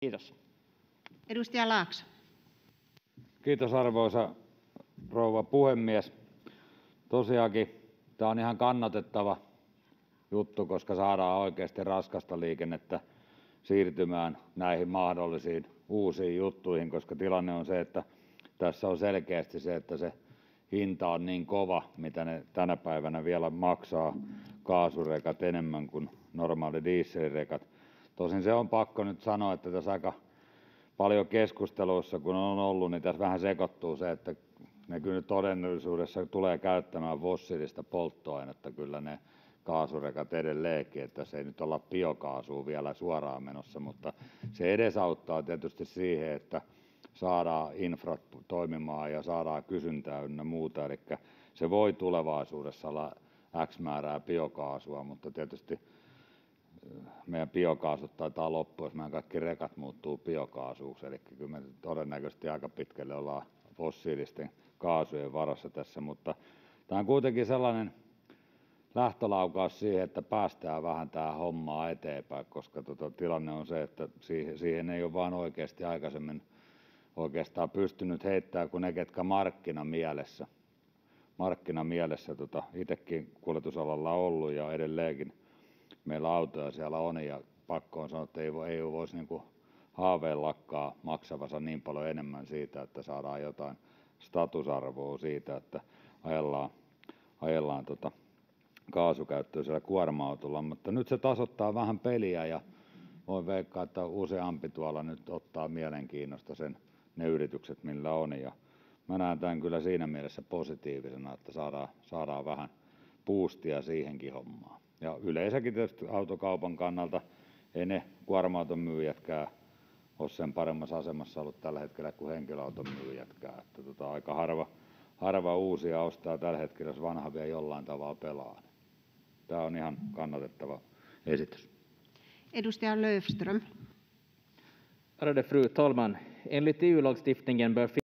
Kiitos. Edustaja Laakso. Kiitos, arvoisa rouva puhemies. Tosiaankin tämä on ihan kannatettava juttu, koska saadaan oikeasti raskasta liikennettä siirtymään näihin mahdollisiin uusiin juttuihin, koska tilanne on se, että tässä on selkeästi se, että se hinta on niin kova, mitä ne tänä päivänä vielä maksaa kaasurekat enemmän kuin normaali dieselrekat. Tosin se on pakko nyt sanoa, että tässä aika paljon keskusteluissa, kun on ollut, niin tässä vähän sekoittuu se, että ne kyllä todellisuudessa tulee käyttämään fossiilista polttoainetta kyllä ne kaasurekat edelleenkin, että tässä ei nyt olla biokaasuun vielä suoraan menossa, mutta se edesauttaa tietysti siihen, että saadaan infra toimimaan ja saadaan kysyntää ynnä muuta, eli se voi tulevaisuudessa olla X määrää biokaasua, mutta tietysti meidän biokaasut taitaa loppua, jos meidän kaikki rekat muuttuu biokaasuksi, eli kyllä me todennäköisesti aika pitkälle ollaan fossiilisten kaasujen varassa tässä, mutta tämä on kuitenkin sellainen lähtölaukaus siihen, että päästään vähän tähän hommaa eteenpäin, koska tilanne on se, että siihen ei ole vaan oikeasti aikaisemmin oikeastaan pystynyt heittämään kuin ne, ketkä markkinamielessä itsekin kuljetusalalla ollut ja edelleenkin meillä autoja siellä on, ja pakko on sanoa, että ei voisi niin kuin haaveillakaan maksavansa niin paljon enemmän siitä, että saadaan jotain statusarvoa siitä, että ajellaan kaasukäyttöisellä kuorma-autolla, mutta nyt se tasoittaa vähän peliä ja voin veikkaa, että useampi tuolla nyt ottaa mielenkiinnosta ne yritykset, millä on, ja mä näen tämän kyllä siinä mielessä positiivisena, että saadaan vähän boostia siihenkin hommaan. Ja yleensäkin tietysti autokaupan kannalta ei ne kuorma-auton myyjätkään ole sen paremmassa asemassa ollut tällä hetkellä kuin henkilöauton myyjätkään. Että aika harva uusia ostaa tällä hetkellä, jos vanha vielä jollain tavalla pelaa. Tämä on ihan kannatettava esitys. Edustaja Löfström. Ärade fru talman! Enligt EU-lagstiftningen bör